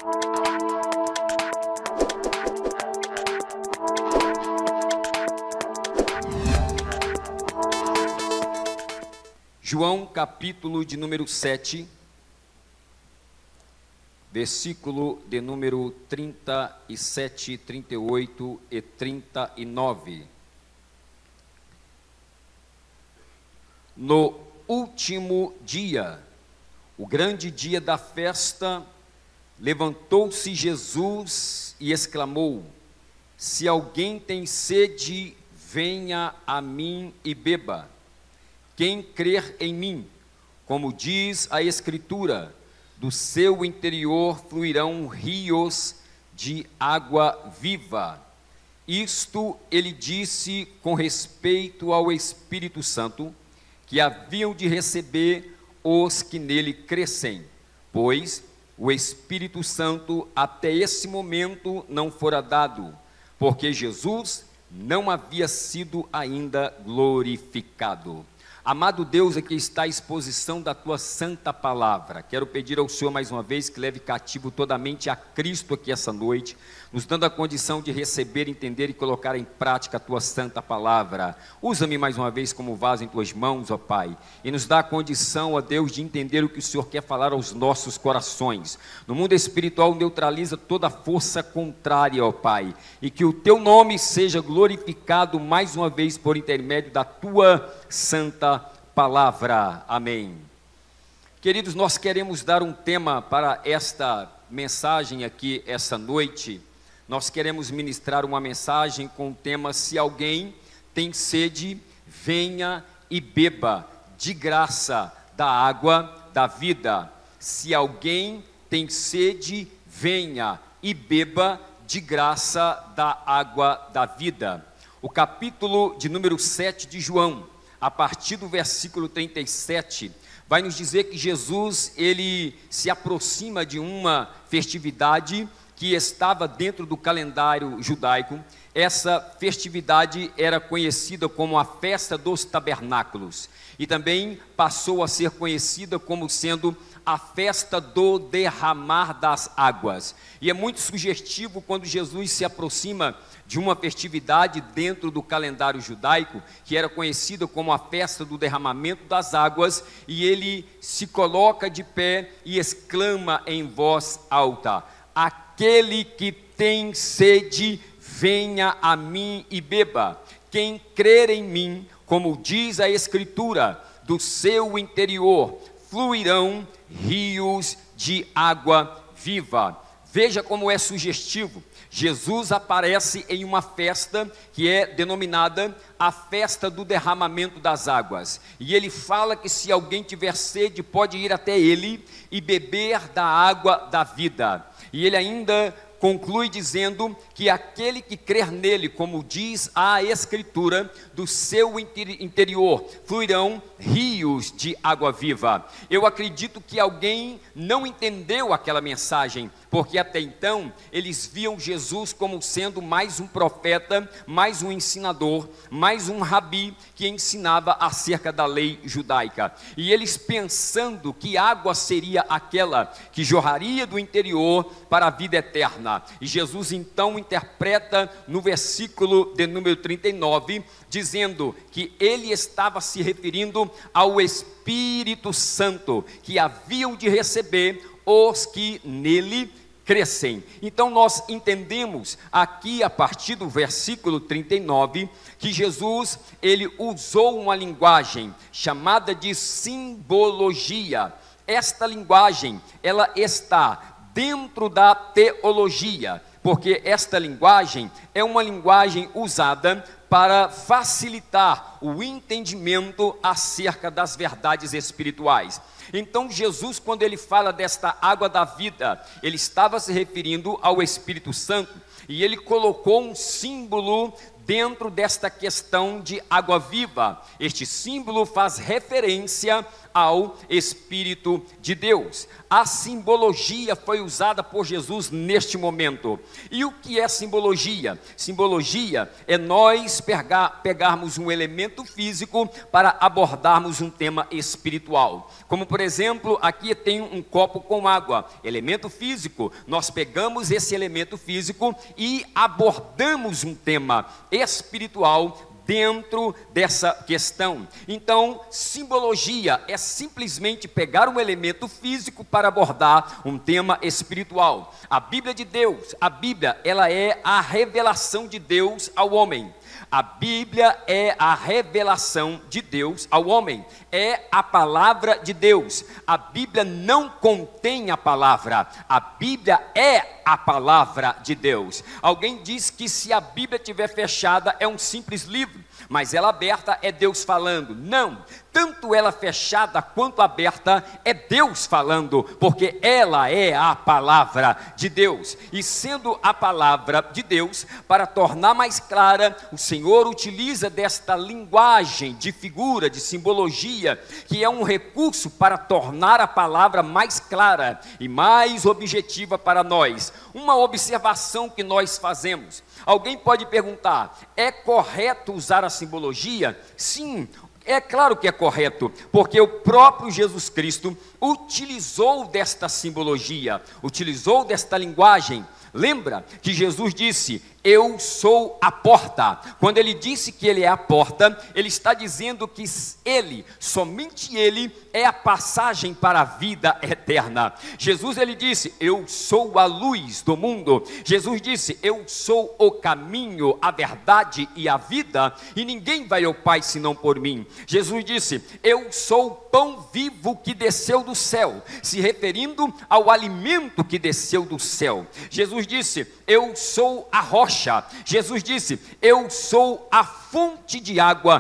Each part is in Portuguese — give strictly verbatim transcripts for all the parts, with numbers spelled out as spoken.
João, capítulo de número sete, versículo de número trinta e sete, trinta e oito e trinta e nove. No último dia, o grande dia da festa, levantou-se Jesus e exclamou: se alguém tem sede, venha a mim e beba. Quem crer em mim, como diz a Escritura, do seu interior fluirão rios de água viva. Isto ele disse com respeito ao Espírito Santo, que haviam de receber os que nele crescem, pois o Espírito Santo até esse momento não fora dado, porque Jesus não havia sido ainda glorificado. Amado Deus, aqui está a exposição da Tua santa palavra. Quero pedir ao Senhor mais uma vez que leve cativo toda a mente a Cristo aqui essa noite, nos dando a condição de receber, entender e colocar em prática a Tua santa palavra. Usa-me mais uma vez como vaso em Tuas mãos, ó Pai, e nos dá a condição, ó Deus, de entender o que o Senhor quer falar aos nossos corações. No mundo espiritual neutraliza toda força contrária, ó Pai, e que o Teu nome seja glorificado mais uma vez por intermédio da Tua santa palavra. Amém. Queridos, nós queremos dar um tema para esta mensagem aqui essa noite. Nós queremos ministrar uma mensagem com o tema: se alguém tem sede, venha e beba de graça da água da vida. Se alguém tem sede, venha e beba de graça da água da vida. O capítulo de número sete de João, a partir do versículo trinta e sete, vai nos dizer que Jesus, ele se aproxima de uma festividade que estava dentro do calendário judaico. Essa festividade era conhecida como a festa dos tabernáculos, e também passou a ser conhecida como sendo a festa do derramar das águas. E é muito sugestivo quando Jesus se aproxima de uma festividade dentro do calendário judaico, que era conhecida como a festa do derramamento das águas, e ele se coloca de pé e exclama em voz alta: aquele que tem sede, venha a mim e beba. Quem crer em mim, como diz a Escritura, do seu interior fluirão rios de água viva. Veja como é sugestivo. Jesus aparece em uma festa que é denominada a festa do derramamento das águas, e ele fala que se alguém tiver sede, pode ir até ele e beber da água da vida. E ele ainda conclui dizendo que aquele que crer nele, como diz a Escritura, do seu interior fluirão rios de água viva. Eu acredito que alguém não entendeu aquela mensagem, porque até então eles viam Jesus como sendo mais um profeta, mais um ensinador, mais um rabi que ensinava acerca da lei judaica, e eles pensando que água seria aquela que jorraria do interior para a vida eterna. E Jesus então interpreta no versículo de número trinta e nove, dizendo que ele estava se referindo ao Espírito Santo, que haviam de receber os que nele crescem. Então nós entendemos aqui a partir do versículo trinta e nove, que Jesus, ele usou uma linguagem chamada de simbologia. Esta linguagem, ela está dentro da teologia, porque esta linguagem é uma linguagem usada para facilitar o entendimento acerca das verdades espirituais. Então Jesus, quando ele fala desta água da vida, ele estava se referindo ao Espírito Santo, e ele colocou um símbolo dentro desta questão de água viva. Este símbolo faz referência ao Espírito de Deus. A simbologia foi usada por Jesus neste momento. E o que é simbologia? Simbologia é nós pegar, pegarmos um elemento físico para abordarmos um tema espiritual. Como, por exemplo, aqui tem um copo com água, elemento físico. Nós pegamos esse elemento físico e abordamos um tema espiritual dentro dessa questão. Então, simbologia é simplesmente pegar um elemento físico para abordar um tema espiritual. A Bíblia de Deus, a Bíblia, ela é a revelação de Deus ao homem. A Bíblia é a revelação de Deus ao homem, é a palavra de Deus. A Bíblia não contém a palavra, a Bíblia é a palavra de Deus. Alguém diz que se a Bíblia estiver fechada é um simples livro, mas ela aberta é Deus falando. Não, tanto ela fechada quanto aberta é Deus falando, porque ela é a palavra de Deus. E sendo a palavra de Deus, para tornar mais clara, o Senhor utiliza desta linguagem de figura, de simbologia, que é um recurso para tornar a palavra mais clara e mais objetiva para nós. Uma observação que nós fazemos. Alguém pode perguntar, é correto usar a simbologia? Sim, é claro que é correto, porque o próprio Jesus Cristo utilizou desta simbologia, utilizou desta linguagem. Lembra que Jesus disse, eu sou a porta. Quando ele disse que ele é a porta, ele está dizendo que ele, somente ele, é a passagem para a vida eterna. Jesus, ele disse, eu sou a luz do mundo. Jesus disse, eu sou o caminho, a verdade e a vida, e ninguém vai ao Pai senão por mim. Jesus disse, eu sou o pão vivo que desceu do céu, se referindo ao alimento que desceu do céu. Jesus disse, eu sou a rocha. Jesus disse, eu sou a fonte de água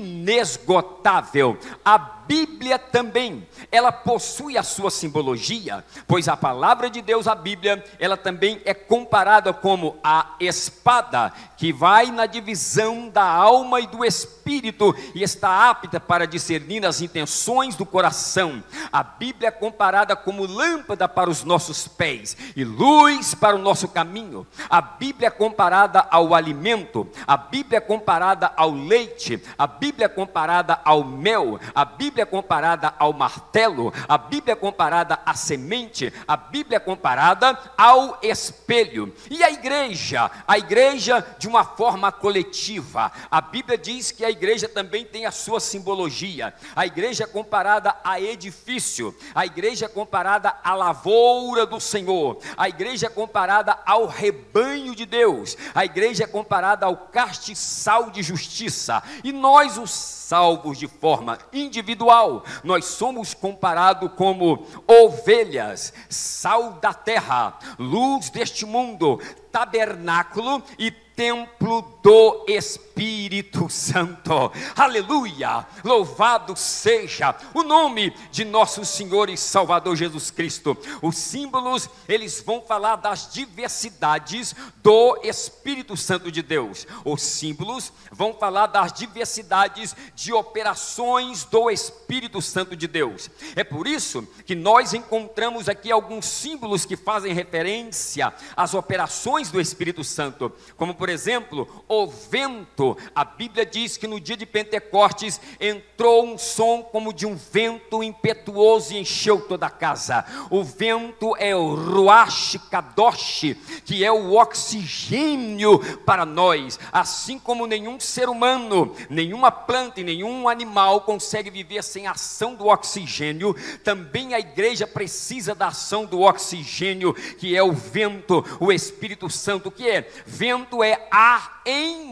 inesgotável. A Bíblia também, ela possui a sua simbologia, pois a palavra de Deus, a Bíblia, ela também é comparada como a espada que vai na divisão da alma e do espírito e está apta para discernir as intenções do coração. A Bíblia é comparada como lâmpada para os nossos pés e luz para o nosso caminho. A Bíblia é comparada ao alimento, a Bíblia é comparada ao leite, a Bíblia é comparada ao mel, a Bíblia é comparada ao martelo, a Bíblia é comparada à semente, a Bíblia é comparada ao espelho. E a igreja? A igreja de uma forma coletiva. A Bíblia diz que a igreja também tem a sua simbologia. A igreja é comparada a edifício, a igreja é comparada à lavoura do Senhor, a igreja é comparada ao rebanho de Deus, a igreja é comparada ao castiçal de justiça, e nós, os salvos de forma individual, nós somos comparados como ovelhas, sal da terra, luz deste mundo, tabernáculo e templo do Espírito Santo. Aleluia! Louvado seja o nome de nosso Senhor e Salvador Jesus Cristo. Os símbolos, eles vão falar das diversidades do Espírito Santo de Deus. Os símbolos vão falar das diversidades de operações do Espírito Santo de Deus. É por isso que nós encontramos aqui alguns símbolos que fazem referência às operações do Espírito Santo, como por exemplo, o vento. A Bíblia diz que no dia de Pentecostes entrou um som como de um vento impetuoso e encheu toda a casa. O vento é o Ruach Kadosh, que é o oxigênio para nós. Assim como nenhum ser humano, nenhuma planta e nenhum animal consegue viver sem a ação do oxigênio, também a igreja precisa da ação do oxigênio, que é o vento, o Espírito Santo. O que é? Vento é ar em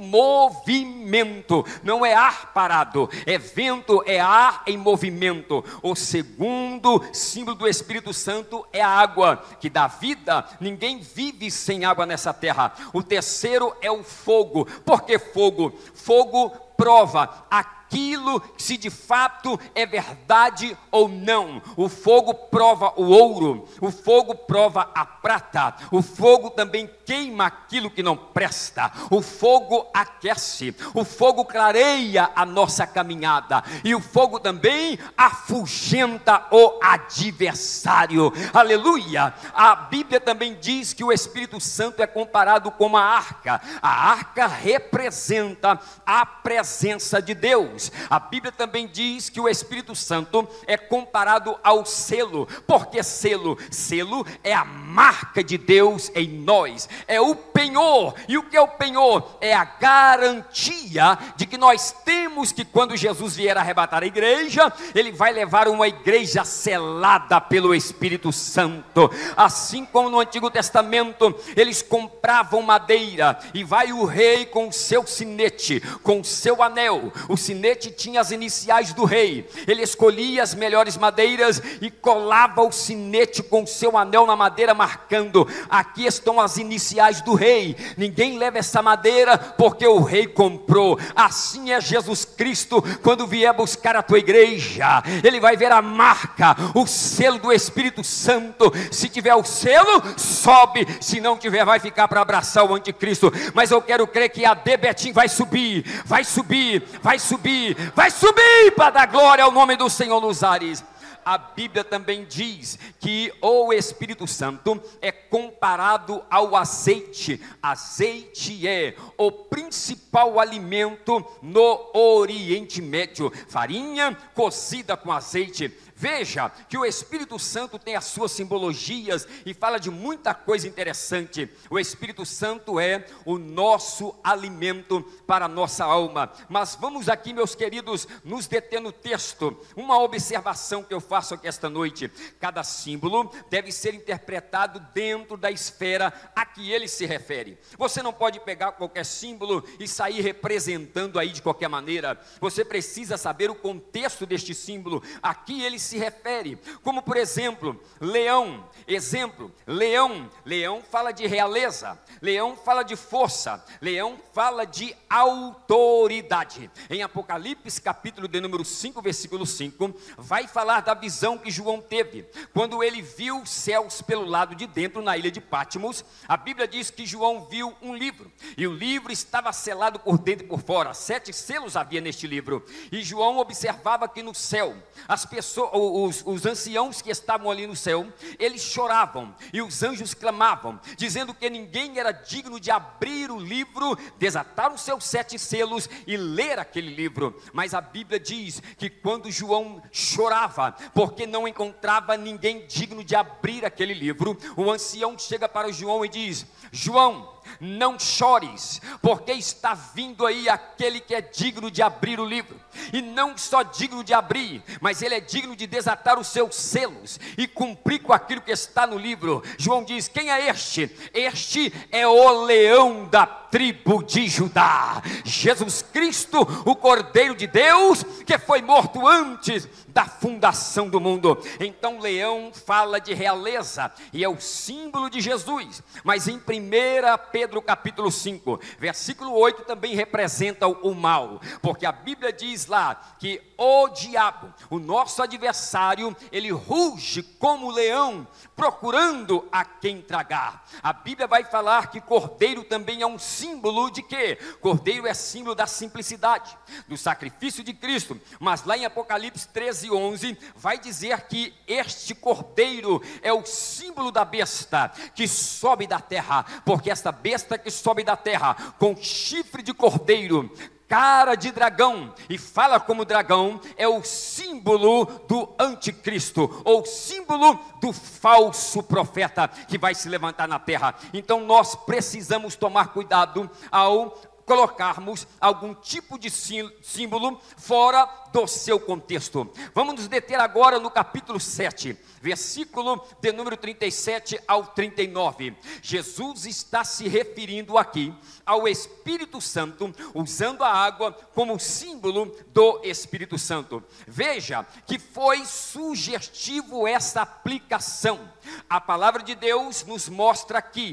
movimento, não é ar parado, é vento, é ar em movimento. O segundo símbolo do Espírito Santo é a água, que dá vida. Ninguém vive sem água nessa terra. O terceiro é o fogo. Por que fogo? Fogo prova a aquilo se de fato é verdade ou não. O fogo prova o ouro, o fogo prova a prata, o fogo também queima aquilo que não presta, o fogo aquece, o fogo clareia a nossa caminhada, e o fogo também afugenta o adversário. Aleluia! A Bíblia também diz que o Espírito Santo é comparado com uma arca. A arca representa a presença de Deus. A Bíblia também diz que o Espírito Santo é comparado ao selo. Por que selo? Selo é a marca de Deus em nós, é o penhor. E o que é o penhor? É a garantia de que nós temos que quando Jesus vier arrebatar a igreja, Ele vai levar uma igreja selada pelo Espírito Santo. Assim como no Antigo Testamento, eles compravam madeira, e vai o rei com o seu sinete, com o seu anel. O sinete tinha as iniciais do rei. Ele escolhia as melhores madeiras e colava o sinete com o seu anel na madeira, marcando: aqui estão as iniciais do rei. Ninguém leva essa madeira porque o rei comprou. Assim é Jesus Cristo quando vier buscar a tua igreja. Ele vai ver a marca, o selo do Espírito Santo. Se tiver o selo, sobe. Se não tiver, vai ficar para abraçar o anticristo. Mas eu quero crer que a D Betim vai subir, vai subir, vai subir, vai subir para dar glória ao nome do Senhor nos ares. A Bíblia também diz que o Espírito Santo é comparado ao azeite. Azeite é o principal alimento no Oriente Médio. Farinha cozida com azeite. Veja que o Espírito Santo tem as suas simbologias e fala de muita coisa interessante. O Espírito Santo é o nosso alimento para a nossa alma. Mas vamos aqui, meus queridos, nos deter no texto. Uma observação que eu faço aqui esta noite: cada símbolo deve ser interpretado dentro da esfera a que ele se refere. Você não pode pegar qualquer símbolo e sair representando aí de qualquer maneira. Você precisa saber o contexto deste símbolo, a que ele se refere. Como por exemplo, leão. Exemplo, leão. Leão fala de realeza. Leão fala de força. Leão fala de autoridade. Em Apocalipse capítulo de número cinco, versículo cinco, vai falar da visão que João teve, quando ele viu os céus pelo lado de dentro na ilha de Patmos. A Bíblia diz que João viu um livro, e o livro estava selado por dentro e por fora. Sete selos havia neste livro, e João observava que no céu, as pessoas, os, os anciãos que estavam ali no céu, eles choravam, e os anjos clamavam, dizendo que ninguém era digno de abrir o livro, desatar os seus sete selos e ler aquele livro. Mas a Bíblia diz que quando João chorava, porque não encontrava ninguém digno de abrir aquele livro, o ancião chega para o João e diz: João, não chores, porque está vindo aí aquele que é digno de abrir o livro, e não só digno de abrir, mas ele é digno de desatar os seus selos e cumprir com aquilo que está no livro. João diz: quem é este? Este é o leão da tribo de Judá, Jesus Cristo, o Cordeiro de Deus, que foi morto antes da fundação do mundo. Então leão fala de realeza e é o símbolo de Jesus. Mas em primeira Pedro capítulo cinco, versículo oito, também representa o mal, porque a Bíblia diz lá que o diabo, o nosso adversário, ele ruge como leão, procurando a quem tragar. A Bíblia vai falar que cordeiro também é um símbolo de quê? Cordeiro é símbolo da simplicidade, do sacrifício de Cristo. Mas lá em Apocalipse treze, onze, vai dizer que este cordeiro é o símbolo da besta que sobe da terra, porque esta besta que sobe da terra, com chifre de cordeiro, cara de dragão e fala como dragão, é o símbolo do anticristo, ou símbolo do falso profeta que vai se levantar na terra. Então nós precisamos tomar cuidado ao colocarmos algum tipo de símbolo fora do seu contexto. Vamos nos deter agora no capítulo sete, versículo de número trinta e sete ao trinta e nove. Jesus está se referindo aqui ao Espírito Santo, usando a água como símbolo do Espírito Santo. Veja que foi sugestivo essa aplicação. A palavra de Deus nos mostra aqui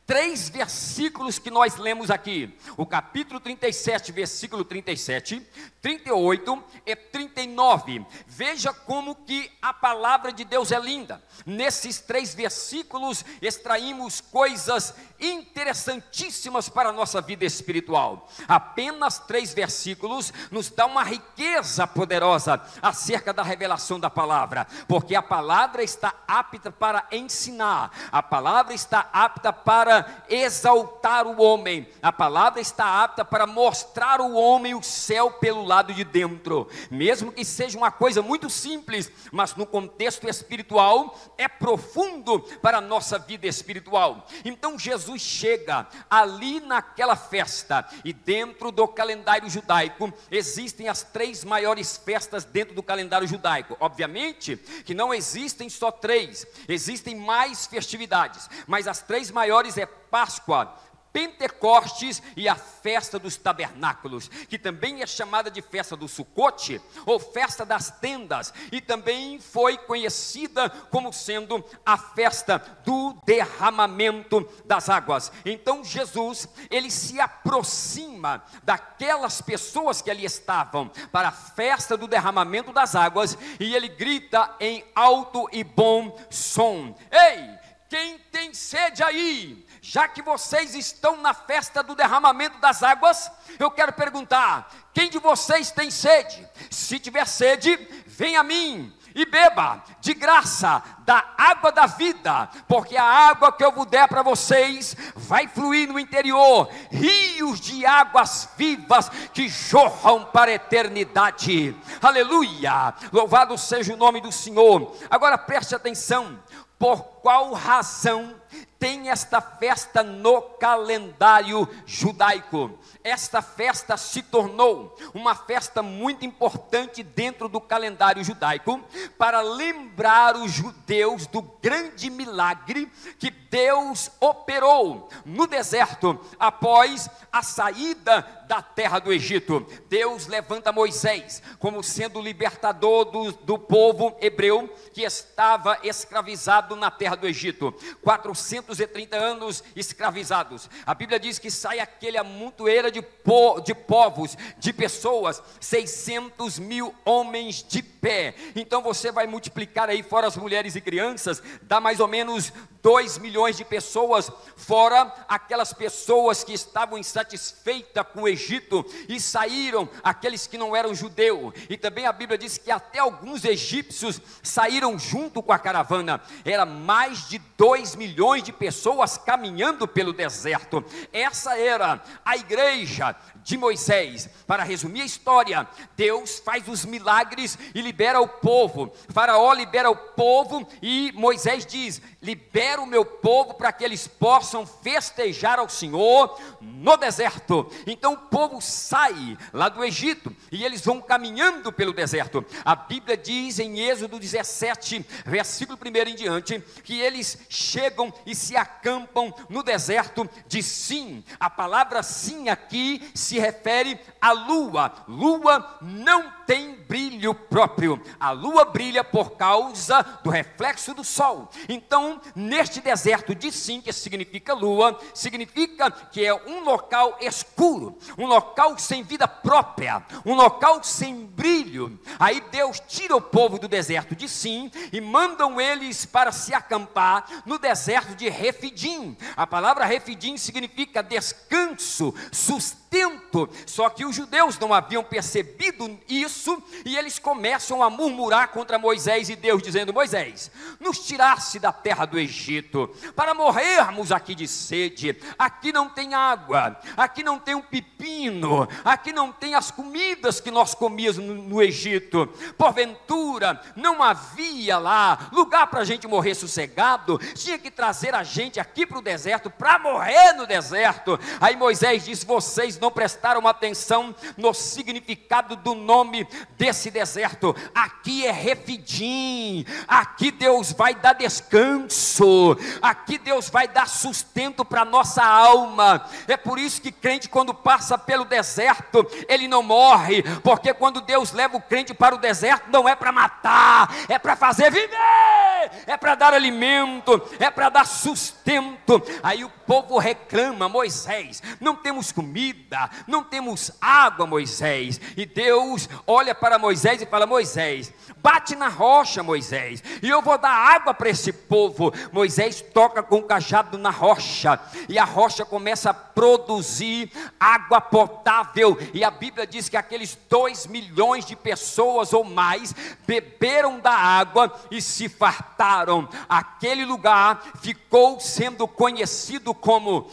três versículos que nós lemos aqui, o capítulo trinta e sete, versículo trinta e sete, trinta e oito e trinta e nove, veja como que a palavra de Deus é linda. Nesses três versículos extraímos coisas interessantíssimas para a nossa vida espiritual. Apenas três versículos nos dá uma riqueza poderosa acerca da revelação da palavra, porque a palavra está apta para ensinar, a palavra está apta para exaltar o homem, a palavra está apta para mostrar ao homem o céu pelo lado de dentro, mesmo que seja uma coisa muito simples, mas no contexto espiritual é profundo para a nossa vida espiritual. Então Jesus chega ali naquela festa, e dentro do calendário judaico existem as três maiores festas dentro do calendário judaico. Obviamente que não existem só três, existem mais festividades, mas as três maiores é Páscoa, Pentecostes e a festa dos tabernáculos, que também é chamada de festa do Sucote, ou festa das tendas, e também foi conhecida como sendo a festa do derramamento das águas. Então Jesus, ele se aproxima daquelas pessoas que ali estavam para a festa do derramamento das águas, e ele grita em alto e bom som: ei, quem tem sede aí? Já que vocês estão na festa do derramamento das águas, eu quero perguntar: quem de vocês tem sede? Se tiver sede, venha a mim e beba de graça da água da vida, porque a água que eu vou der para vocês vai fluir no interior, rios de águas vivas que jorram para a eternidade. Aleluia, louvado seja o nome do Senhor. Agora preste atenção, por qual razão tem esta festa no calendário judaico? Esta festa se tornou uma festa muito importante dentro do calendário judaico, para lembrar os judeus do grande milagre que Deus operou no deserto, após a saída da terra do Egito. Deus levanta Moisés como sendo o libertador do, do povo hebreu, que estava escravizado na terra do Egito, quatrocentos e trinta anos escravizados. A Bíblia diz que sai aquele amontoeira de, po, de povos, de pessoas, seiscentos mil homens de pé. Então você vai multiplicar aí, fora as mulheres e crianças, dá mais ou menos dois milhões de pessoas, fora aquelas pessoas que estavam insatisfeitas com o Egito e saíram, aqueles que não eram judeus. E também a Bíblia diz que até alguns egípcios saíram junto com a caravana. Era mais de dois milhões de pessoas caminhando pelo deserto. Essa era a igreja de Moisés. Para resumir a história, Deus faz os milagres e libera o povo. Faraó libera o povo e Moisés diz: libera o meu povo para que eles possam festejar ao Senhor no deserto. Então o povo sai lá do Egito e eles vão caminhando pelo deserto. A Bíblia diz em Êxodo dezessete, versículo um em diante, que eles chegam e se acampam no deserto de Sim. A palavra Sim aqui se refere à lua. Lua não tem brilho próprio. A lua brilha por causa do reflexo do sol. Então, neste deserto de Sim, que significa lua, significa que é um local escuro, um local sem vida própria, um local sem brilho. Aí Deus tira o povo do deserto de Sim e mandam eles para se acampar no deserto de Refidim. A palavra Refidim significa descanso, sustento. Só que os judeus não haviam percebido isso e eles começam a murmurar contra Moisés e Deus, dizendo: Moisés, nos tirasse da terra do Egito para morrermos aqui de sede. Aqui não tem água, aqui não tem um pepino, aqui não tem as comidas que nós comíamos no, no Egito. Porventura não havia lá lugar para a gente morrer sossegado? Tinha que trazer a gente aqui para o deserto para morrer no deserto. Aí Moisés disse: vocês não prestaram atenção no significado do nome desse deserto. Aqui é Refidim, aqui Deus vai dar descanso, aqui Deus vai dar sustento para a nossa alma. É por isso que crente, quando passa passa pelo deserto, ele não morre, porque quando Deus leva o crente para o deserto, não é para matar, é para fazer viver, é para dar alimento, é para dar sustento. Aí o povo reclama: Moisés, não temos comida, não temos água, Moisés. E Deus olha para Moisés e fala: Moisés, bate na rocha, Moisés, e eu vou dar água para esse povo. Moisés toca com o cajado na rocha, e a rocha começa a produzir água potável, e a Bíblia diz que aqueles dois milhões de pessoas ou mais beberam da água e se fartaram. Aquele lugar ficou sendo conhecido como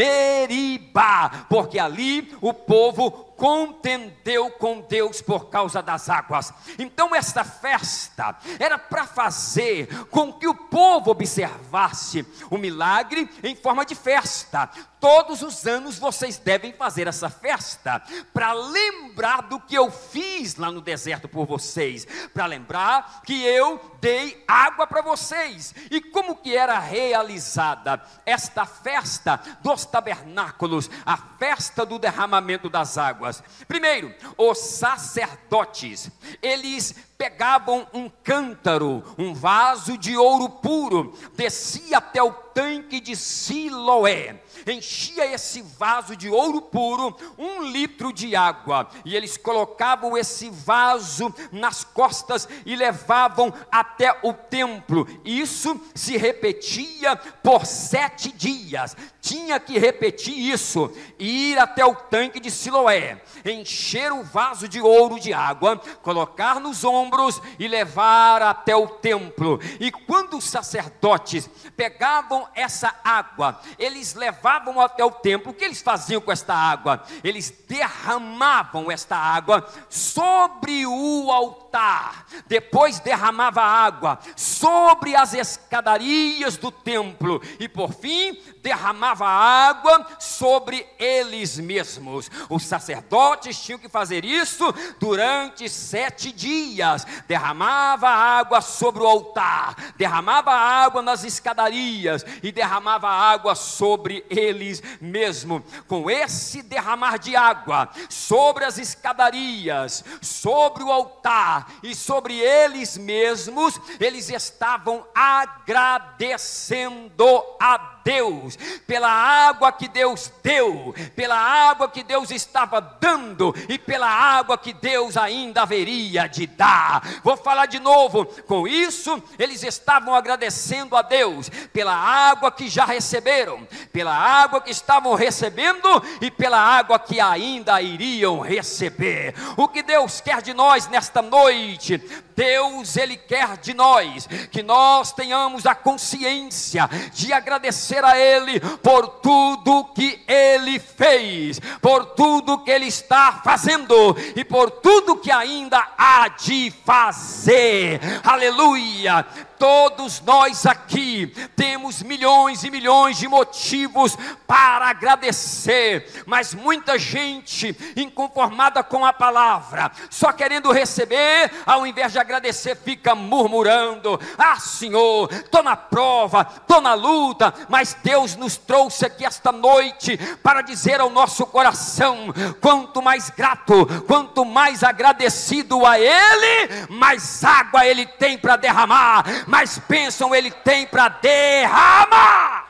Meribá, porque ali o povo contendeu com Deus por causa das águas. Então esta festa era para fazer com que o povo observasse o milagre em forma de festa. Todos os anos vocês devem fazer essa festa, para lembrar do que eu fiz lá no deserto por vocês, para lembrar que eu dei água para vocês. E como que era realizada esta festa dos tabernáculos, a festa do derramamento das águas? Primeiro, os sacerdotes, eles pegavam um cântaro, um vaso de ouro puro, descia até o tanque de Siloé, enchia esse vaso de ouro puro, um litro de água, e eles colocavam esse vaso nas costas e levavam até o templo. Isso se repetia por sete dias, tinha que repetir isso, ir até o tanque de Siloé, encher o vaso de ouro de água, colocar nos ombros e levar até o templo. E quando os sacerdotes pegavam essa água, eles levavam até o templo. O que eles faziam com esta água? Eles derramavam esta água sobre o altar, depois derramava água sobre as escadarias do templo, e por fim derramava água sobre eles mesmos. Os sacerdotes tinham que fazer isso durante sete dias. Derramava água sobre o altar, derramava água nas escadarias e derramava água sobre eles mesmos. Com esse derramar de água sobre as escadarias, sobre o altar e sobre eles mesmos, eles estavam agradecendo a Deus pela água que Deus deu, pela água que Deus estava dando e pela água que Deus ainda haveria de dar. Vou falar de novo. Com isso, eles estavam agradecendo a Deus pela água que já receberam, pela água que estavam recebendo e pela água que ainda iriam receber. O que Deus quer de nós nesta noite? Deus, Ele quer de nós que nós tenhamos a consciência de agradecer a Ele por tudo que Ele fez, por tudo que Ele está fazendo e por tudo que ainda há de fazer. Aleluia! Todos nós aqui temos milhões e milhões de motivos para agradecer, mas muita gente inconformada com a palavra, só querendo receber, ao invés de agradecer, fica murmurando: ah, Senhor, estou na prova, estou na luta. Mas Deus nos trouxe aqui esta noite para dizer ao nosso coração: quanto mais grato, quanto mais agradecido a Ele, mais água Ele tem para derramar, mais bênção Ele tem para derramar.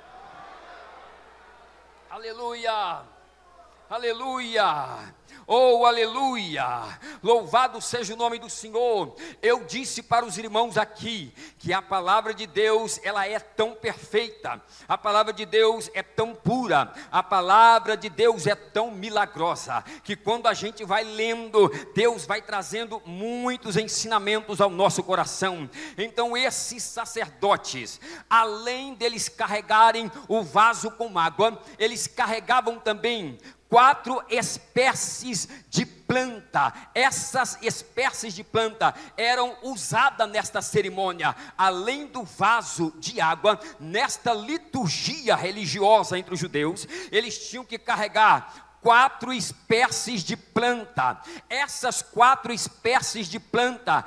Aleluia, aleluia. Oh, aleluia, louvado seja o nome do Senhor. Eu disse para os irmãos aqui que a palavra de Deus, ela é tão perfeita, a palavra de Deus é tão pura, a palavra de Deus é tão milagrosa, que quando a gente vai lendo, Deus vai trazendo muitos ensinamentos ao nosso coração. Então esses sacerdotes, além deles carregarem o vaso com água, eles carregavam também quatro espécies de planta. Essas espécies de planta eram usadas nesta cerimônia. Além do vaso de água, nesta liturgia religiosa entre os judeus, eles tinham que carregar quatro espécies de planta. Essas quatro espécies de planta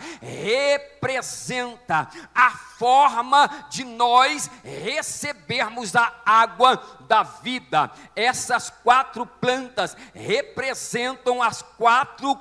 representa a forma de nós recebermos a água da vida. Essas quatro plantas representam as quatro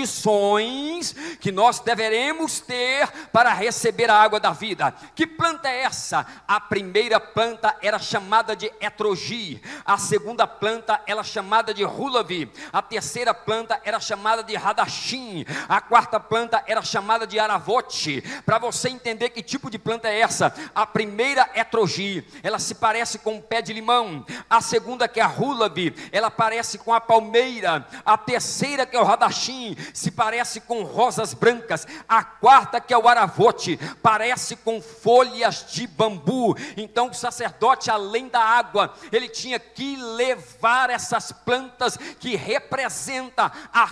condições que nós deveremos ter para receber a água da vida. Que planta é essa? A primeira planta era chamada de etrogi, a segunda planta era chamada de rulavi, a terceira planta era chamada de radachim, a quarta planta era chamada de aravote. Para você entender que tipo de planta é essa, a primeira etrogi, ela se parece com um pé de limão. A segunda, que é a rulavi, ela parece com a palmeira. A terceira, que é o radachim, se parece com rosas brancas. A quarta, que é o aravote, parece com folhas de bambu. Então o sacerdote, além da água, ele tinha que levar essas plantas que representa a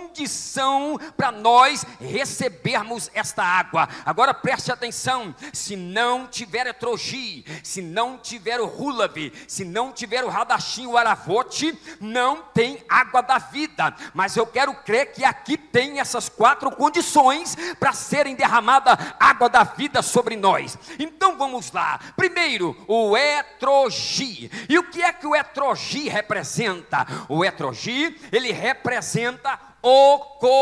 condição para nós recebermos esta água. Agora preste atenção: se não tiver etrogi, se não tiver o rulavi, se não tiver o radachim, o aravote, não tem água da vida. Mas eu quero crer que aqui tem essas quatro condições para serem derramada água da vida sobre nós. Então vamos lá. Primeiro, o etrogi. E o que é que o etrogi representa? O etrogi, ele representa o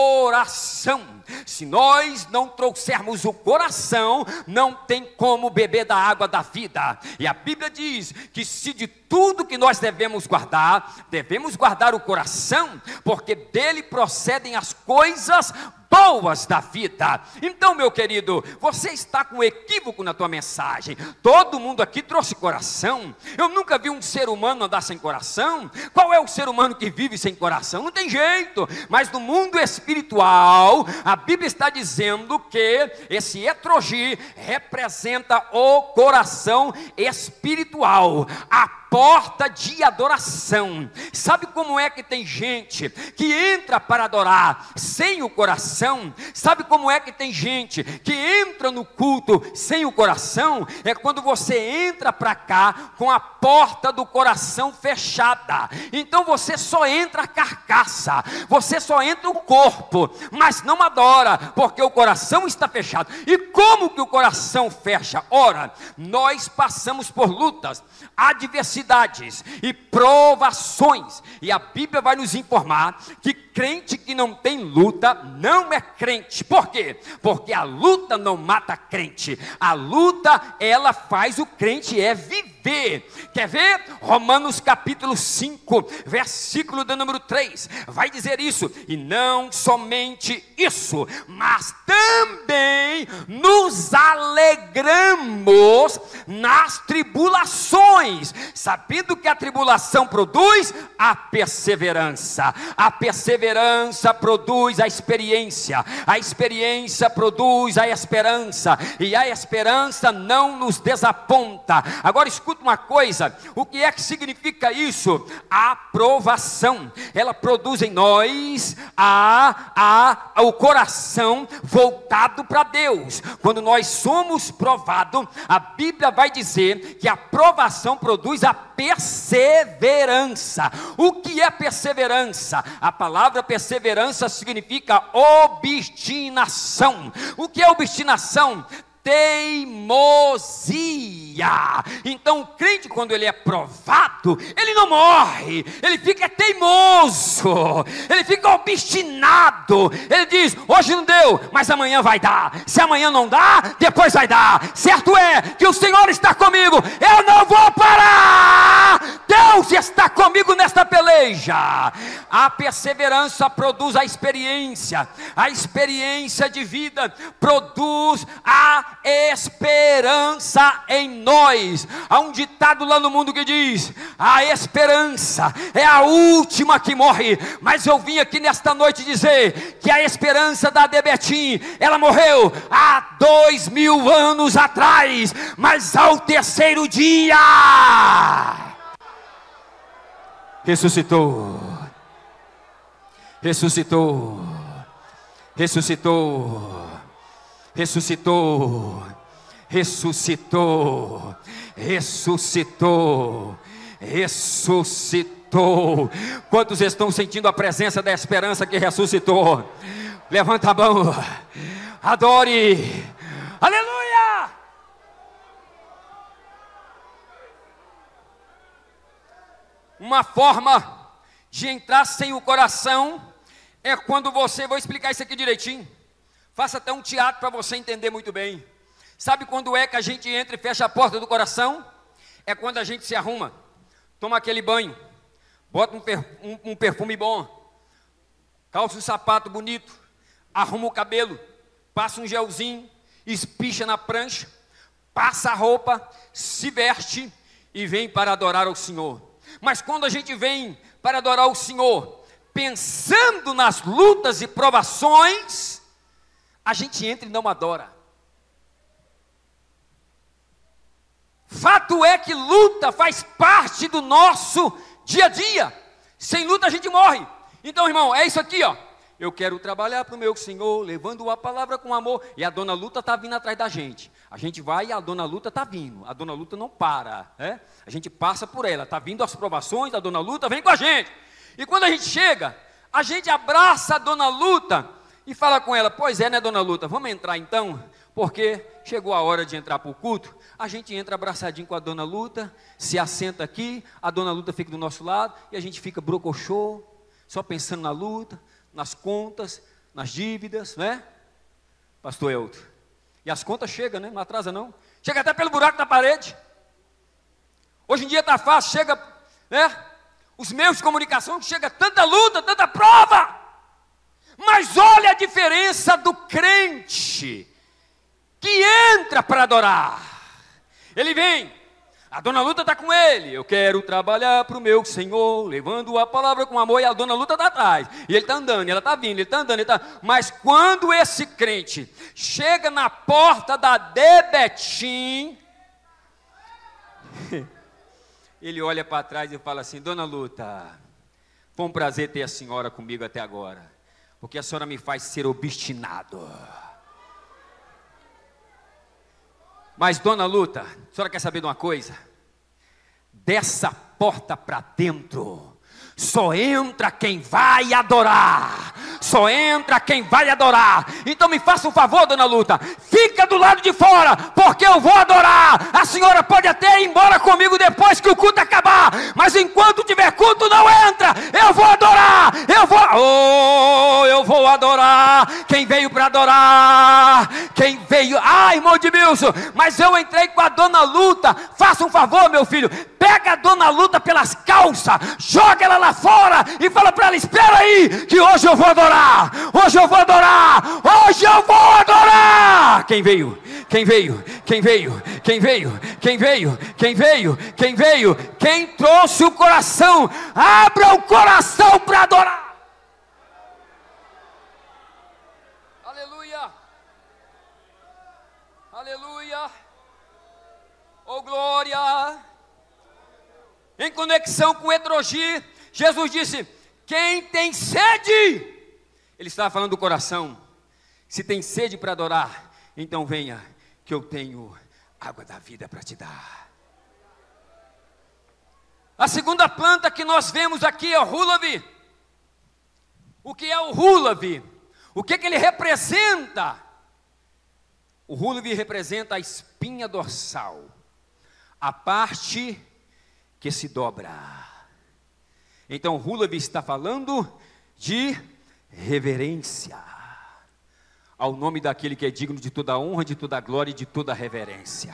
coração. Se nós não trouxermos o coração, não tem como beber da água da vida. E a Bíblia diz que se de tudo que nós devemos guardar, devemos guardar o coração, porque dele procedem as coisas boas da vida. Então, meu querido, você está com um equívoco na tua mensagem. Todo mundo aqui trouxe coração. Eu nunca vi um ser humano andar sem coração. Qual é o ser humano que vive sem coração? Não tem jeito. Mas no mundo espiritual, a Bíblia está dizendo que esse etrogi representa o coração espiritual, a porta de adoração. Sabe como é que tem gente que entra para adorar sem o coração? Sabe como é que tem gente que entra no culto sem o coração? É quando você entra para cá com a porta do coração fechada. Então você só entra a carcaça, você só entra o corpo, mas não adora, porque o coração está fechado. E como que o coração fecha? Ora, nós passamos por lutas, adversidades e provações, e a Bíblia vai nos informar que crente que não tem luta não é crente. Por quê? Porque a luta não mata crente. A luta, ela faz o crente é viver. Quer ver? Romanos capítulo cinco, versículo de número três, vai dizer isso: e não somente isso, mas também nos alegramos nas tribulações, sabendo que a tribulação produz a perseverança, a perseverança produz a experiência, a experiência produz a esperança, e a esperança não nos desaponta. Agora escuta uma coisa: o que é que significa isso? A aprovação, ela produz em nós a, a, o coração voltado para Deus. Quando nós somos provados, a Bíblia vai dizer que a provação produz a perseverança. O que é perseverança? A palavra perseverança significa obstinação. O que é obstinação? Teimosia. Então o crente, quando ele é provado, ele não morre, ele fica teimoso, ele fica obstinado. Ele diz: hoje não deu, mas amanhã vai dar. Se amanhã não dá, depois vai dar. Certo é que o Senhor está comigo, eu não vou parar. Deus está comigo nesta peleja. A perseverança produz a experiência, a experiência de vida produz a esperança em nós. Há um ditado lá no mundo que diz: a esperança é a última que morre. Mas eu vim aqui nesta noite dizer que a esperança da Debetim, ela morreu há dois mil anos atrás, mas ao terceiro dia ressuscitou, ressuscitou, ressuscitou, ressuscitou, ressuscitou, ressuscitou, ressuscitou. ressuscitou? Quantos estão sentindo a presença da esperança que ressuscitou? Levanta a mão, adore, aleluia! Uma forma de entrar sem o coração é quando você, vou explicar isso aqui direitinho, faça até um teatro para você entender muito bem. Sabe quando é que a gente entra e fecha a porta do coração? É quando a gente se arruma, toma aquele banho, bota um, per, um, um perfume bom, calça um sapato bonito, arruma o cabelo, passa um gelzinho, espicha na prancha, passa a roupa, se veste e vem para adorar ao Senhor. Mas quando a gente vem para adorar o Senhor, pensando nas lutas e provações, a gente entra e não adora. Fato é que luta faz parte do nosso dia a dia. Sem luta a gente morre. Então, irmão, é isso aqui, ó. Eu quero trabalhar para o meu Senhor, levando a palavra com amor. E a dona luta está vindo atrás da gente. A gente vai e a dona luta está vindo. A dona luta não para, né? A gente passa por ela. Está vindo as provações, a dona luta vem com a gente. E quando a gente chega, a gente abraça a dona luta e fala com ela: pois é, né, dona luta, vamos entrar então? Porque chegou a hora de entrar para o culto. A gente entra abraçadinho com a dona luta, se assenta aqui, a dona luta fica do nosso lado e a gente fica brocochô, só pensando na luta, nas contas, nas dívidas, né? Pastor Elton. E as contas chegam, né? Não atrasa não. Chega até pelo buraco da parede. Hoje em dia está fácil, chega, né? Os meios de comunicação, que chega tanta luta, tanta prova. Mas olha a diferença do crente que entra para adorar. Ele vem, a dona luta está com ele. Eu quero trabalhar para o meu Senhor, levando a palavra com amor. E a dona luta está atrás. E ele está andando, ela está vindo, ele está andando. Ele tá... Mas quando esse crente chega na porta da Debetim, ele olha para trás e fala assim: dona luta, foi um prazer ter a senhora comigo até agora, porque a senhora me faz ser obstinado. Mas dona luta, a senhora quer saber de uma coisa? Dessa porta para dentro só entra quem vai adorar. Só entra quem vai adorar. Então me faça um favor, dona luta, fica do lado de fora, porque eu vou adorar. A senhora pode até ir embora comigo depois que o culto acabar, mas enquanto tiver culto não entra. Eu vou adorar. Eu vou, oh, eu vou adorar. Quem veio para adorar? Quem veio? Ah, irmão de Milson, mas eu entrei com a dona luta. Faça um favor, meu filho, pega a dona luta pelas calças, joga ela lá fora e fala para ela: espera aí, que hoje eu vou adorar. Hoje eu vou adorar. Hoje eu vou adorar. Quem veio? Quem veio? Quem veio? Quem veio? Quem veio? Quem veio? Quem veio? Quem trouxe o coração? Abra o coração para adorar. Aleluia. Aleluia. Oh glória. Em conexão com o Etrogi, Jesus disse: quem tem sede, ele estava falando do coração, se tem sede para adorar, então venha, que eu tenho água da vida para te dar. A segunda planta que nós vemos aqui é o rúlavi. O que é o rúlavi? O que, que ele representa? O rúlavi representa a espinha dorsal, a parte que se dobra. Então o rúlavi está falando de reverência ao nome daquele que é digno de toda a honra, de toda a glória e de toda a reverência.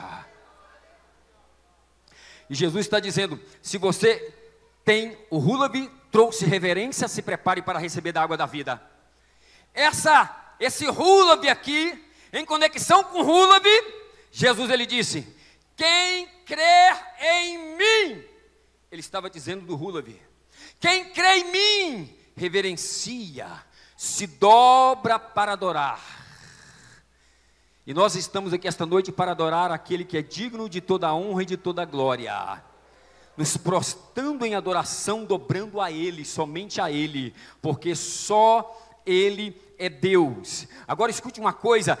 E Jesus está dizendo: se você tem o rúlavi, trouxe reverência, se prepare para receber da água da vida. Essa, esse rúlavi aqui, em conexão com o rúlavi, Jesus ele disse: quem crer em mim, ele estava dizendo do rúlavi, quem crê em mim, reverencia, se dobra para adorar. E nós estamos aqui esta noite para adorar aquele que é digno de toda a honra e de toda a glória, nos prostrando em adoração, dobrando a Ele, somente a Ele, porque só Ele é Deus. Agora escute uma coisa: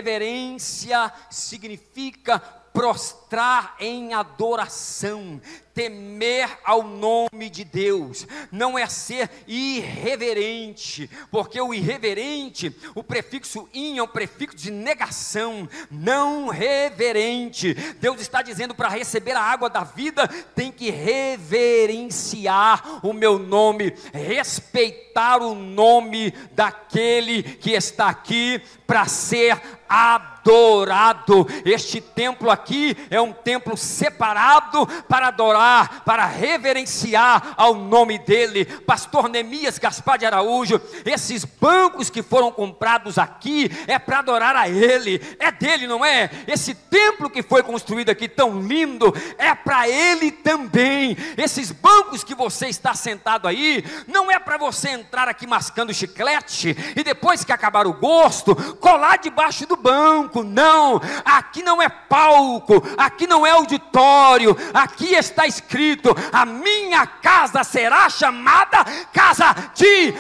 reverência significa prostrar em adoração, temer ao nome de Deus, não é ser irreverente, porque o irreverente, o prefixo in é um prefixo de negação, não reverente. Deus está dizendo: para receber a água da vida, tem que reverenciar o meu nome, respeitar o nome daquele que está aqui para ser adorado. Este templo aqui é um templo separado para adorar, para reverenciar ao nome dele. Pastor Neemias Gaspar de Araújo, esses bancos que foram comprados aqui é para adorar a ele, é dele, não é? Esse templo que foi construído aqui tão lindo é para ele também. Esses bancos que você está sentado aí não é para você entrar aqui mascando chiclete e depois que acabar o gosto colar debaixo do banco. Não, aqui não é palco, aqui não é auditório, aqui está escrito: a minha casa será chamada casa de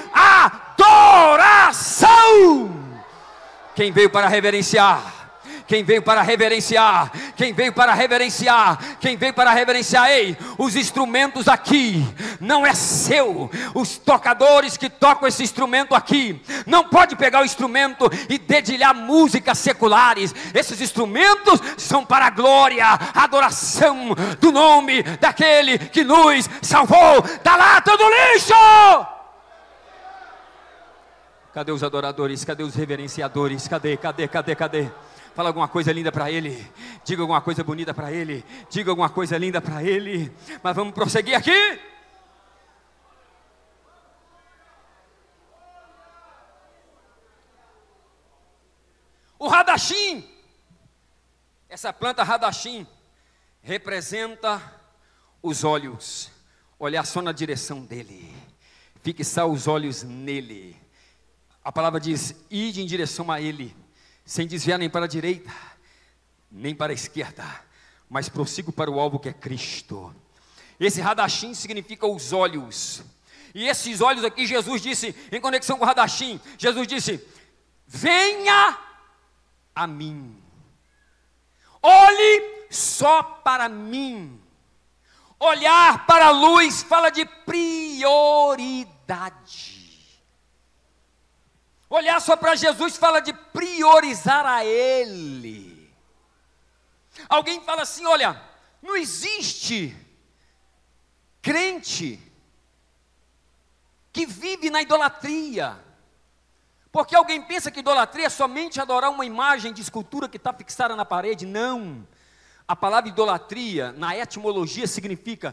adoração. Quem veio para reverenciar? Quem veio para reverenciar? Quem veio para reverenciar? Quem veio para reverenciar? Ei, os instrumentos aqui não é seu. Os tocadores que tocam esse instrumento aqui não pode pegar o instrumento e dedilhar músicas seculares. Esses instrumentos são para a glória, a adoração do nome daquele que nos salvou da lata do lixo. Cadê os adoradores? Cadê os reverenciadores? Cadê, cadê, cadê, cadê? Fala alguma coisa linda para ele, diga alguma coisa bonita para ele, diga alguma coisa linda para ele. Mas vamos prosseguir aqui. O radachim, essa planta radachim representa os olhos, olhar só na direção dele, fixar os olhos nele. A palavra diz: ide em direção a ele, sem desviar nem para a direita, nem para a esquerda, mas prossigo para o alvo que é Cristo. Esse radachim significa os olhos. E esses olhos aqui, Jesus disse, em conexão com o radachim, Jesus disse: venha a mim, olhe só para mim. Olhar para a luz fala de prioridade. Olhar só para Jesus fala de priorizar a Ele. Alguém fala assim: olha, não existe crente que vive na idolatria, porque alguém pensa que idolatria é somente adorar uma imagem de escultura que está fixada na parede. Não, a palavra idolatria na etimologia significa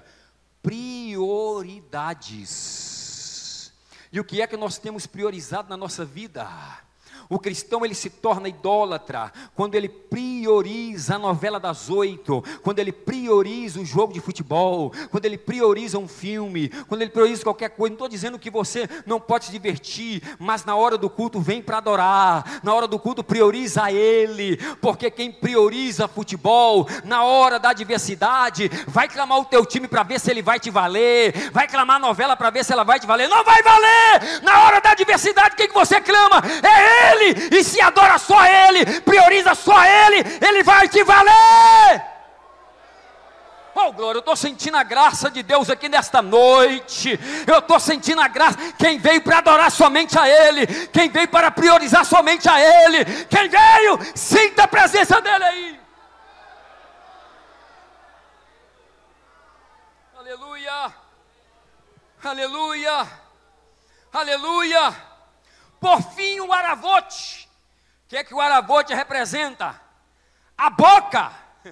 prioridades. E o que é que nós temos priorizado na nossa vida? O cristão, ele se torna idólatra quando ele prioriza a novela das oito, quando ele prioriza o jogo de futebol, quando ele prioriza um filme, quando ele prioriza qualquer coisa. Não estou dizendo que você não pode se divertir, mas na hora do culto vem para adorar, na hora do culto prioriza a Ele, porque quem prioriza futebol, na hora da adversidade, vai clamar o teu time para ver se ele vai te valer, vai clamar a novela para ver se ela vai te valer. Não vai valer! Na hora da adversidade, o que, que você clama? É Ele! E se adora só Ele, prioriza só Ele, Ele vai te valer. Oh glória, eu estou sentindo a graça de Deus aqui nesta noite. Eu estou sentindo a graça. Quem veio para adorar somente a Ele, quem veio para priorizar somente a Ele, quem veio, sinta a presença dEle aí. Aleluia, aleluia, aleluia. Por fim, o aravote. O que é que o aravote representa? A boca.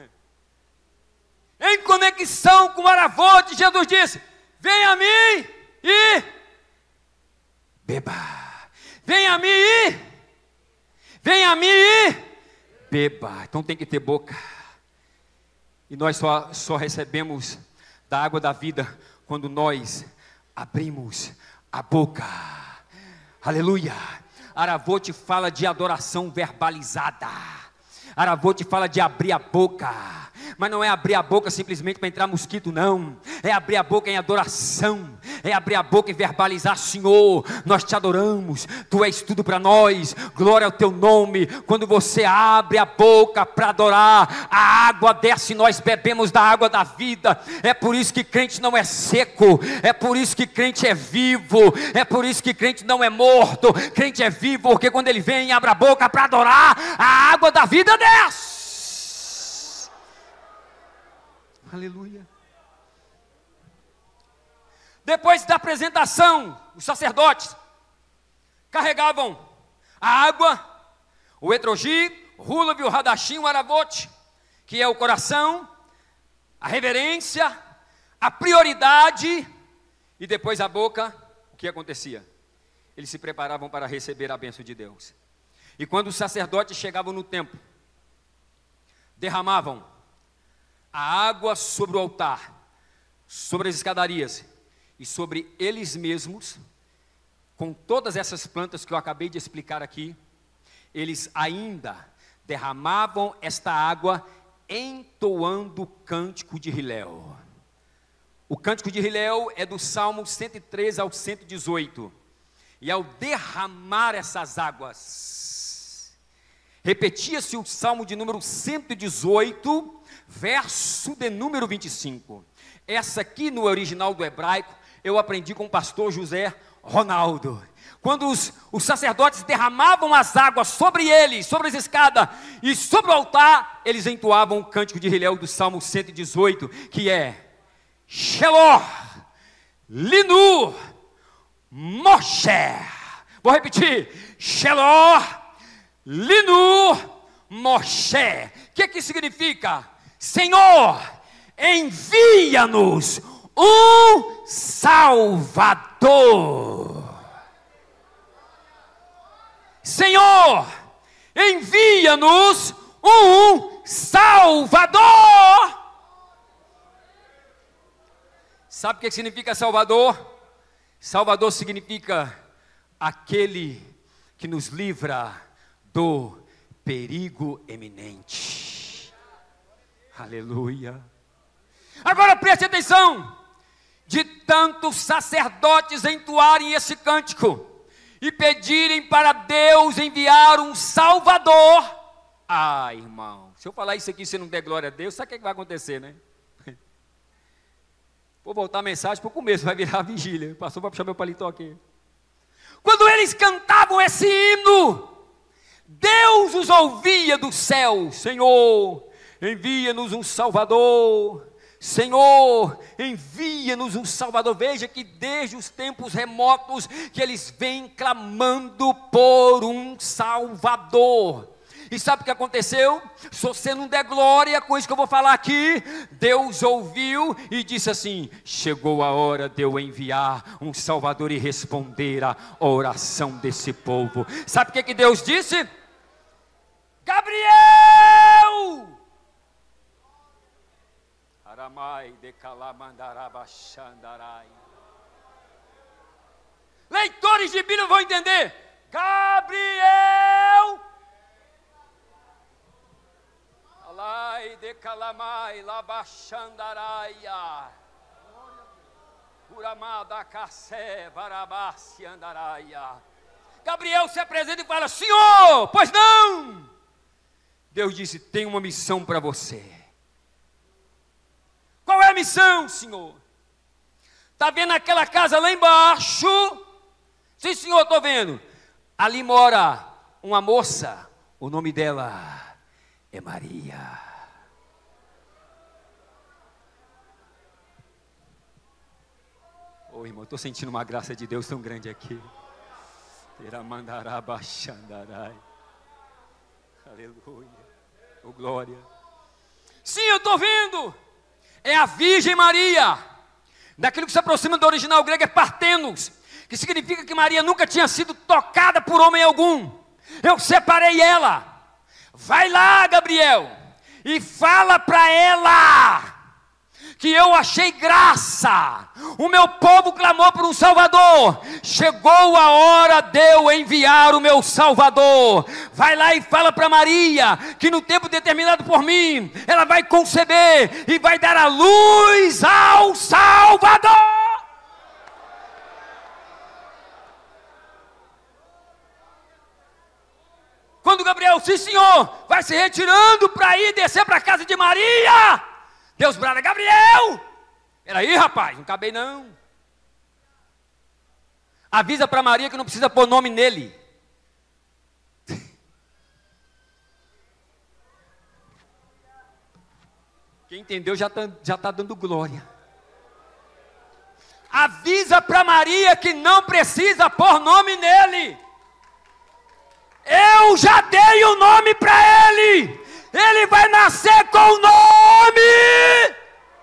Em conexão com o aravote, Jesus disse: venha a mim e beba. Venha a mim e venha a mim e beba. Então tem que ter boca. E nós só, só recebemos da água da vida quando nós abrimos a boca. Aleluia. Aravote fala de adoração verbalizada. Aravote fala de abrir a boca. Mas não é abrir a boca simplesmente para entrar mosquito, não. É abrir a boca em adoração. é abrir a boca e verbalizar: Senhor, nós te adoramos, Tu és tudo para nós, glória ao Teu nome. Quando você abre a boca para adorar, a água desce e nós bebemos da água da vida. É por isso que crente não é seco, é por isso que crente é vivo, é por isso que crente não é morto. Crente é vivo porque quando ele vem e abre a boca para adorar, a água da vida desce. Aleluia. Depois da apresentação, os sacerdotes carregavam a água, o etrogi, o rulav, o hadashim, o aravote, que é o coração, a reverência, a prioridade, e depois a boca. O que acontecia? Eles se preparavam para receber a bênção de Deus. E quando os sacerdotes chegavam no templo, derramavam a água sobre o altar, sobre as escadarias e sobre eles mesmos, com todas essas plantas que eu acabei de explicar aqui, eles ainda derramavam esta água entoando o cântico de Hilel. O cântico de Hilel é do Salmo cento e treze ao cento e dezoito. E ao derramar essas águas, repetia-se o Salmo de número cento e dezoito, verso de número vinte e cinco. Essa aqui no original do hebraico, eu aprendi com o pastor José Ronaldo. Quando os, os sacerdotes derramavam as águas sobre eles, sobre as escadas e sobre o altar, eles entoavam o cântico de Hilel do Salmo cento e dezoito, que é Shelor, Linu, Moshe. Vou repetir: Shelor, Linu, Moshe. O que que significa? Senhor, envia-nos um Salvador. Senhor, envia-nos um Salvador. Sabe o que significa Salvador? Salvador significa aquele que nos livra do perigo eminente. Aleluia. Agora preste atenção. De tantos sacerdotes entoarem esse cântico e pedirem para Deus enviar um Salvador. Ah, irmão, se eu falar isso aqui e você não der glória a Deus, sabe o que vai acontecer, né? Vou voltar a mensagem para o começo, vai virar a vigília. Passou para puxar meu paletó aqui. Quando eles cantavam esse hino, Deus os ouvia do céu. Senhor, envia-nos um Salvador. Senhor, envia-nos um Salvador. Veja que desde os tempos remotos que eles vêm clamando por um Salvador. E sabe o que aconteceu? Se você não der glória com isso que eu vou falar aqui, Deus ouviu e disse assim: chegou a hora de eu enviar um Salvador e responder a oração desse povo. Sabe o que, que Deus disse? Gabriel! Leitores de Bíblia vão entender. Gabriel! Alai de calamai labachandaraia. Uramada cassé varabassi andaraia. Gabriel se apresenta e fala: Senhor, pois não? Deus disse: tem uma missão para você. Qual é a missão, Senhor? Está vendo aquela casa lá embaixo? Sim, Senhor, estou vendo. Ali mora uma moça, o nome dela é Maria. Ô oh, irmão, estou sentindo uma graça de Deus tão grande aqui. Aleluia. Oh glória. Sim, eu estou vendo. É a Virgem Maria. Daquilo que se aproxima do original grego é partenos, que significa que Maria nunca tinha sido tocada por homem algum. Eu separei ela. Vai lá, Gabriel, e fala para ela que eu achei graça. O meu povo clamou por um Salvador. Chegou a hora de eu enviar o meu Salvador. Vai lá e fala para Maria que no tempo determinado por mim, ela vai conceber e vai dar a luz ao Salvador. Gabriel, sim senhor, vai se retirando para ir descer para a casa de Maria. Deus brada, Gabriel, peraí rapaz, não acabei não. Avisa para Maria que não precisa pôr nome nele. Quem entendeu já está já tá dando glória. Avisa para Maria que não precisa pôr nome nele. Eu já dei o nome para ele. Ele vai nascer com o nome.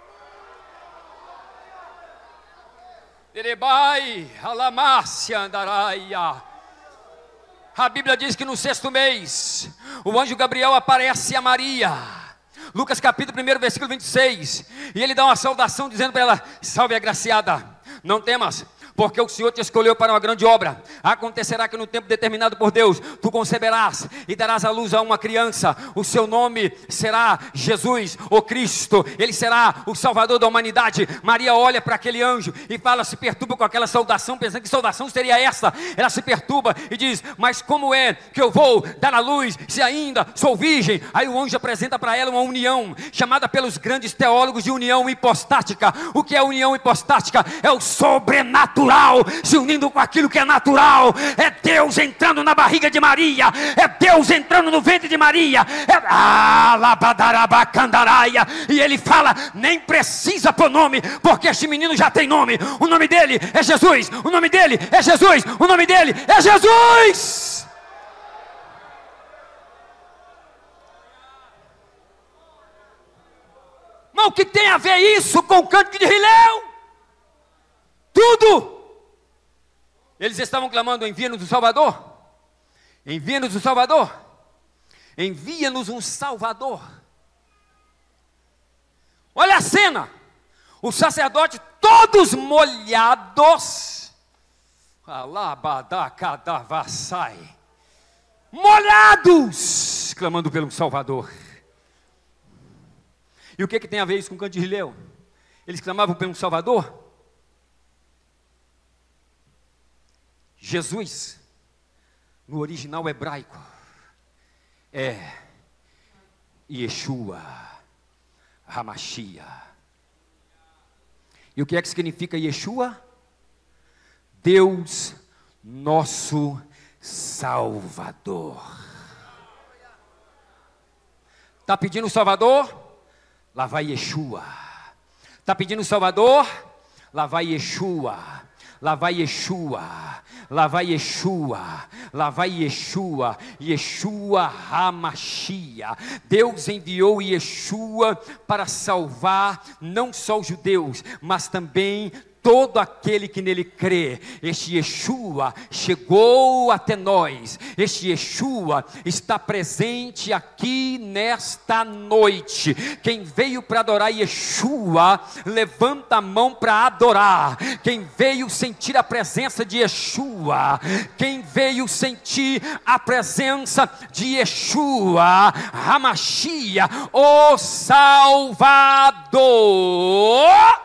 Derebai, alamácia, andaraia. A Bíblia diz que no sexto mês, o anjo Gabriel aparece a Maria. Lucas capítulo um, versículo vinte e seis. E ele dá uma saudação dizendo para ela: salve agraciada, não temas, porque o Senhor te escolheu para uma grande obra. Acontecerá que no tempo determinado por Deus, tu conceberás e darás à luz a uma criança. O seu nome será Jesus, o Cristo. Ele será o Salvador da humanidade. Maria olha para aquele anjo e fala, se perturba com aquela saudação, pensando que saudação seria essa. Ela se perturba e diz: mas como é que eu vou dar à luz se ainda sou virgem? Aí o anjo apresenta para ela uma união, chamada pelos grandes teólogos de união hipostática. O que é união hipostática? É o sobrenatural se unindo com aquilo que é natural. É Deus entrando na barriga de Maria, é Deus entrando no ventre de Maria, é... ah, e ele fala: nem precisa pôr nome, porque este menino já tem nome. O nome dele é Jesus, o nome dele é Jesus, o nome dele é Jesus. Mas o que tem a ver isso com o cântico de Rileu? Tudo. Eles estavam clamando: envia-nos o Salvador, envia-nos o Salvador, envia-nos um Salvador. Olha a cena, os sacerdotes todos molhados, molhados, clamando pelo Salvador. E o que, que tem a ver isso com o cântico de Rileu? Eles clamavam pelo Salvador. Jesus, no original hebraico, é Yeshua HaMashiach. E o que é que significa Yeshua? Deus nosso Salvador. Está pedindo Salvador? Lá vai Yeshua. Está pedindo Salvador? Lá vai Yeshua. Lá vai Yeshua, lá vai Yeshua, lá vai Yeshua, Yeshua HaMashiach. Deus enviou Yeshua para salvar não só os judeus, mas também todo aquele que nele crê. Este Yeshua chegou até nós. Este Yeshua está presente aqui nesta noite. Quem veio para adorar Yeshua, levanta a mão para adorar. Quem veio sentir a presença de Yeshua, quem veio sentir a presença de Yeshua HaMashiach, o Salvador.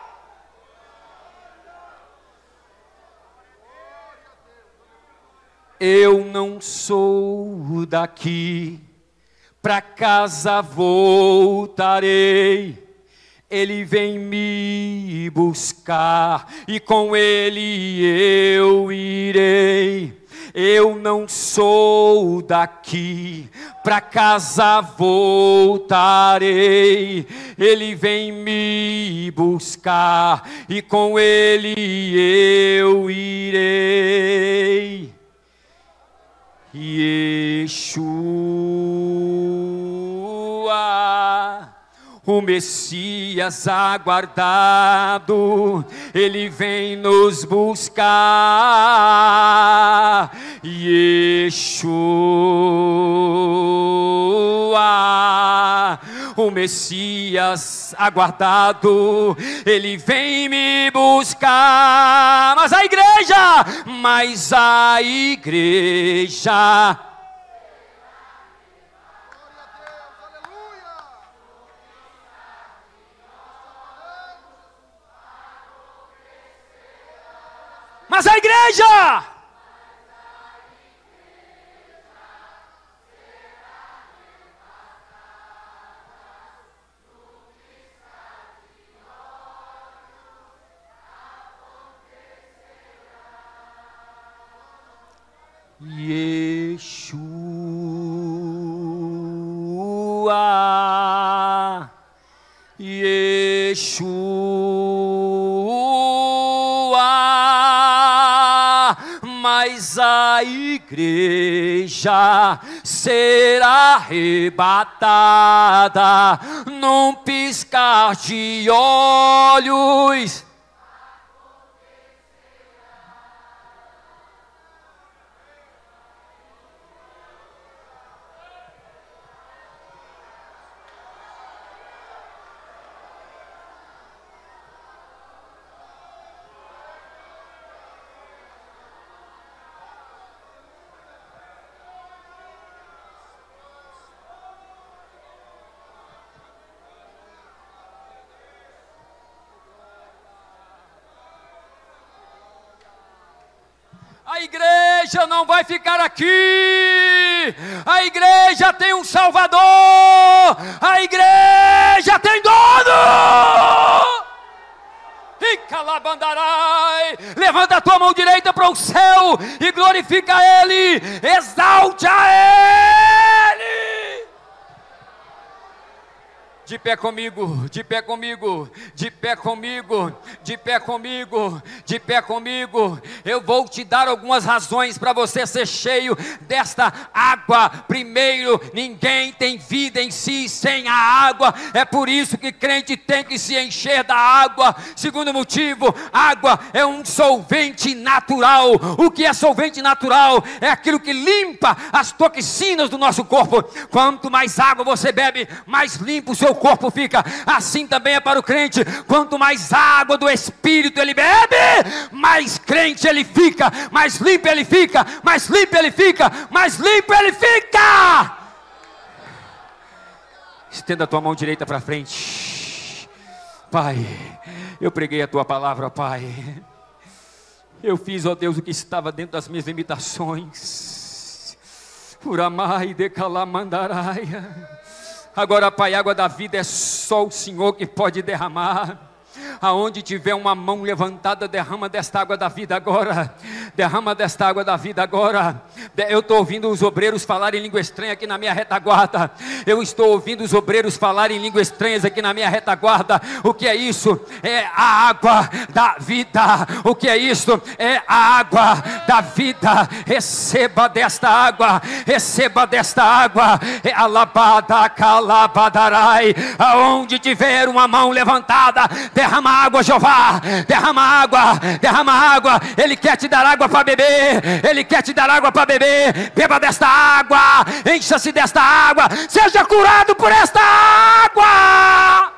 Eu não sou daqui, pra casa voltarei. Ele vem me buscar e com ele eu irei. Eu não sou daqui, pra casa voltarei. Ele vem me buscar e com ele eu irei. Yeshua, o Messias aguardado, ele vem nos buscar. Yeshua, o Messias aguardado, ele vem me buscar. Mas a igreja, mas a igreja, mas a igreja, Yeshua, Yeshua, mas a igreja será arrebatada num piscar de olhos. A igreja não vai ficar aqui, a igreja tem um Salvador, a igreja tem dono. E calabandarai, levanta a tua mão direita para o céu e glorifica a Ele, exalte a Ele. De pé comigo, de pé comigo, de pé comigo, de pé comigo, de pé comigo. Eu vou te dar algumas razões para você ser cheio desta água. Primeiro, ninguém tem vida em si sem a água. É por isso que crente tem que se encher da água. Segundo motivo, água é um solvente natural. O que é solvente natural? É aquilo que limpa as toxinas do nosso corpo. Quanto mais água você bebe, mais limpo o seu corpo fica. Assim também é para o crente. Quanto mais água do Espírito ele bebe, mais crente ele fica, mais limpo ele fica, mais limpo ele fica, mais limpo ele fica. Estenda a tua mão direita para frente. Pai, eu preguei a tua palavra, Pai. Eu fiz, ó Deus, o que estava dentro das minhas limitações. Uramai de calamandaraia. Agora, Pai, a água da vida é só o Senhor que pode derramar. Aonde tiver uma mão levantada, derrama desta água da vida agora. Derrama desta água da vida agora. Eu estou ouvindo os obreiros falarem em língua estranha aqui na minha retaguarda. Eu estou ouvindo os obreiros falarem em língua estranha aqui na minha retaguarda. O que é isso? É a água da vida. O que é isso? É a água da vida. Receba desta água. Receba desta água. É alabada, calabadarai. Aonde tiver uma mão levantada, derrama água, Jeová, derrama água, derrama água. Ele quer te dar água para beber, Ele quer te dar água para beber. Beba desta água, encha-se desta água, seja curado por esta água.